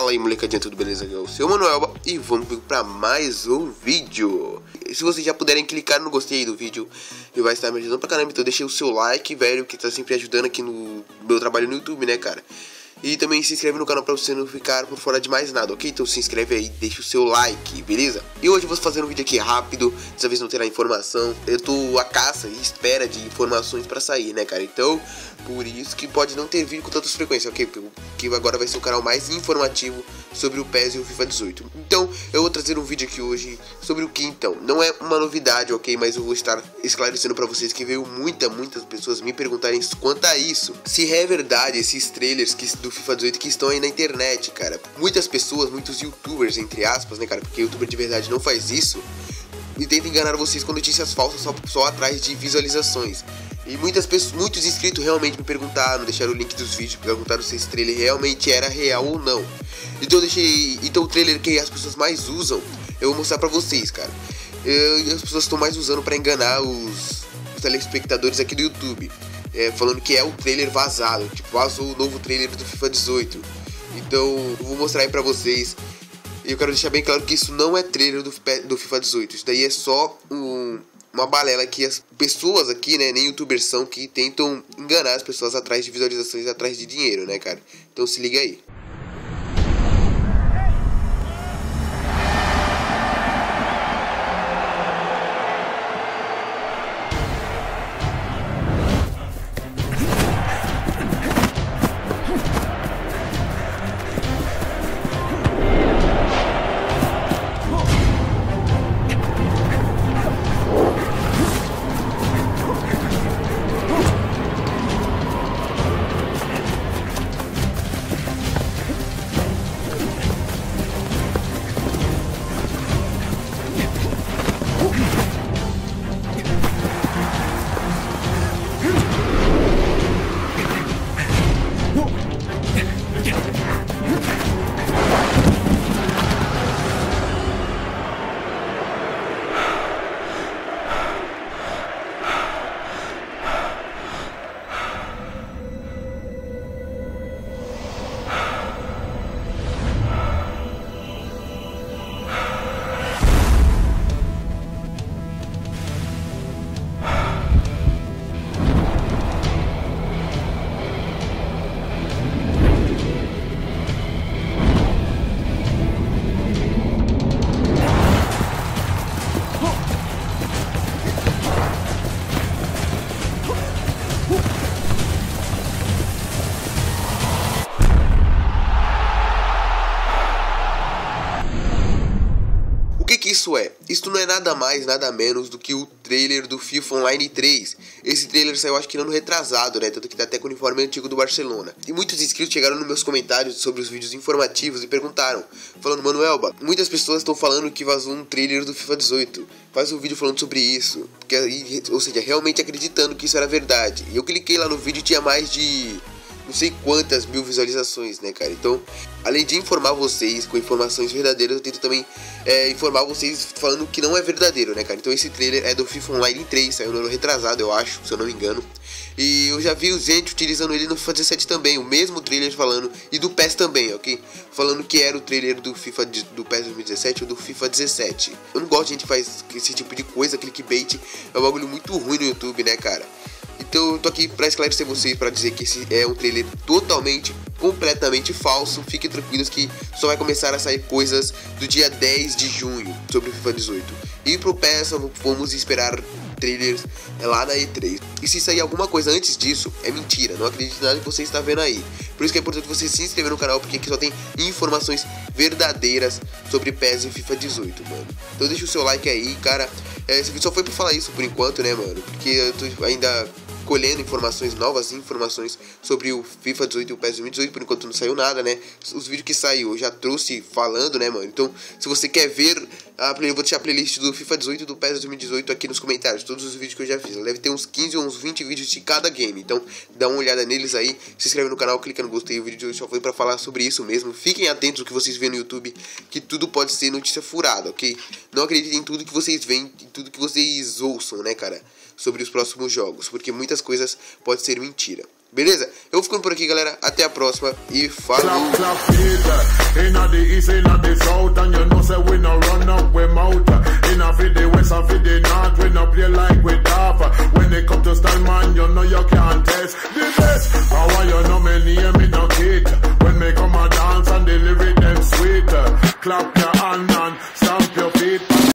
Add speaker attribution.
Speaker 1: Fala aí, molecadinha, tudo beleza? Aqui é o seu Manuel e vamos para mais um vídeo. Se vocês já puderem clicar no gostei aí do vídeo, e vai estar me ajudando pra caramba. Então deixa o seu like, velho, que tá sempre ajudando aqui no meu trabalho no YouTube, né, cara? E também se inscreve no canal pra você não ficar por fora de mais nada, ok? Então se inscreve aí, deixa o seu like, beleza? E hoje eu vou fazer um vídeo aqui rápido, dessa vez não terá informação. Eu tô à caça e espera de informações pra sair, né, cara? Então, por isso que pode não ter vídeo com tanta frequência, ok? Porque agora vai ser o canal mais informativo sobre o PES e o FIFA 18. Então, eu vou trazer um vídeo aqui hoje sobre o que então. Não é uma novidade, ok? Mas eu vou estar esclarecendo pra vocês que veio muitas pessoas me perguntarem quanto a isso. Se é verdade esses trailers do FIFA 18 que estão aí na internet, cara. Muitas pessoas, muitos youtubers, entre aspas, né, cara? Porque youtuber de verdade não faz isso. E tenta enganar vocês com notícias falsas só atrás de visualizações. E muitos inscritos realmente me perguntaram, deixaram o link dos vídeos, perguntaram se esse trailer realmente era real ou não. Então o trailer que as pessoas mais usam, eu vou mostrar pra vocês, cara. As pessoas estão mais usando pra enganar os telespectadores aqui do YouTube. Falando que é o trailer vazado, tipo, vazou o novo trailer do FIFA 18. Então eu vou mostrar aí pra vocês. E eu quero deixar bem claro que isso não é trailer do FIFA 18. Isso daí é só uma balela que as pessoas aqui, né, nem youtubers são, que tentam enganar as pessoas atrás de visualizações, atrás de dinheiro, né, cara? Então se liga aí. Isso não é nada mais, nada menos do que o trailer do FIFA Online 3. Esse trailer saiu acho que no ano retrasado, né? Tanto que tá até com o uniforme antigo do Barcelona. E muitos inscritos chegaram nos meus comentários sobre os vídeos informativos e perguntaram, falando: Manuelba, muitas pessoas estão falando que vazou um trailer do FIFA 18. Faz um vídeo falando sobre isso. Ou seja, realmente acreditando que isso era verdade. E eu cliquei lá no vídeo e tinha mais de não sei quantas mil visualizações, né, cara? Então, além de informar vocês com informações verdadeiras, eu tento também informar vocês falando que não é verdadeiro, né, cara? Então esse trailer é do FIFA Online 3, saiu no ano retrasado, eu acho, se eu não me engano. E eu já vi gente utilizando ele no FIFA 17 também, o mesmo trailer falando, e do PES também, ok? Falando que era o trailer do FIFA do PES 2017 ou do FIFA 17. Eu não gosto de gente que faz esse tipo de coisa, clickbait, é um bagulho muito ruim no YouTube, né, cara? Então eu tô aqui pra esclarecer vocês, pra dizer que esse é um trailer completamente falso. Fiquem tranquilos que só vai começar a sair coisas do dia 10 de junho sobre o FIFA 18. E pro PES vamos esperar trailers lá na E3. E se sair alguma coisa antes disso, é mentira. Não acredite em nada que você está vendo aí. Por isso que é importante você se inscrever no canal, porque aqui só tem informações verdadeiras sobre PES e FIFA 18, mano. Então deixa o seu like aí, cara. Esse vídeo só foi pra falar isso por enquanto, né, mano? Porque eu tô ainda colhendo novas informações sobre o FIFA 18 e o PES 2018, por enquanto não saiu nada, né? Os vídeos que saiu eu já trouxe falando, né, mano? Então, se você quer ver, eu vou deixar a playlist do FIFA 18 e do PES 2018 aqui nos comentários, todos os vídeos que eu já fiz. Deve ter uns 15 ou uns 20 vídeos de cada game, então dá uma olhada neles aí, se inscreve no canal, clica no gostei. O vídeo de hoje só foi pra falar sobre isso mesmo. Fiquem atentos ao que vocês veem no YouTube, que tudo pode ser notícia furada, ok? Não acreditem em tudo que vocês veem, em tudo que vocês ouçam, né, cara? Sobre os próximos jogos, porque muitas coisas podem ser mentira. Beleza? Eu vou ficando por aqui, galera. Até a próxima e falou!